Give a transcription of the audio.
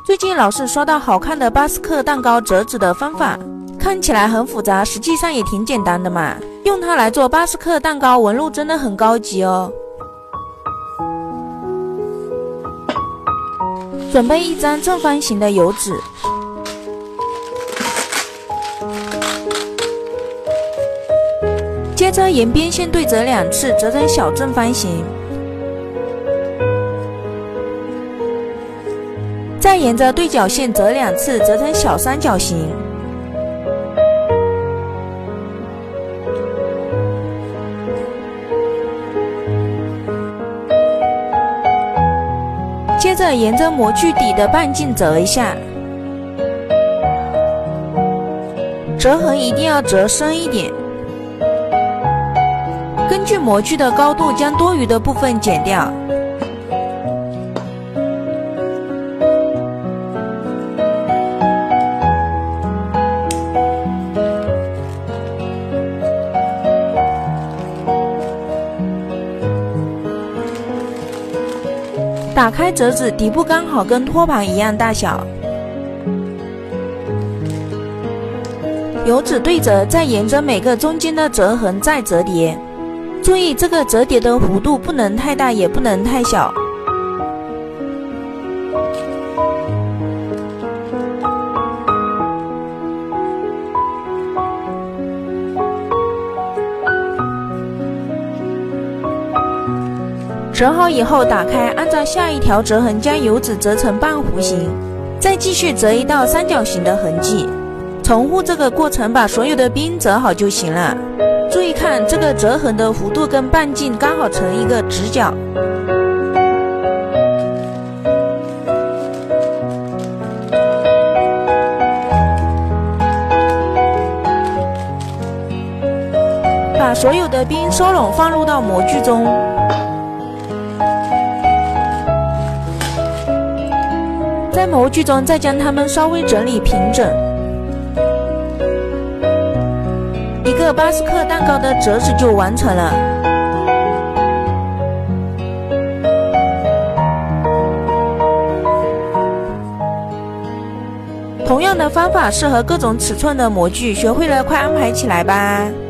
最近老是刷到好看的巴斯克蛋糕折纸的方法，看起来很复杂，实际上也挺简单的嘛。用它来做巴斯克蛋糕，纹路真的很高级哦。准备一张正方形的油纸，接着沿边线对折2次，折成小正方形。再沿着对角线折2次，折成小三角形。接着沿着模具底的半径折一下，折痕一定要折深一点。根据模具的高度，将多余的部分剪掉。打开折纸，底部刚好跟托盘一样大小。油纸对折，再沿着每个中间的折痕再折叠。注意这个折叠的弧度不能太大，也不能太小。折好以后打开，按照下一条折痕将油纸折成半弧形，再继续折一道三角形的痕迹。重复这个过程，把所有的边折好就行了。注意看这个折痕的弧度跟半径刚好成一个直角。把所有的边收拢放入到模具中。在模具中再将它们稍微整理平整。一个巴斯克蛋糕的折纸就完成了。同样的方法适合各种尺寸的模具，学会了快安排起来吧。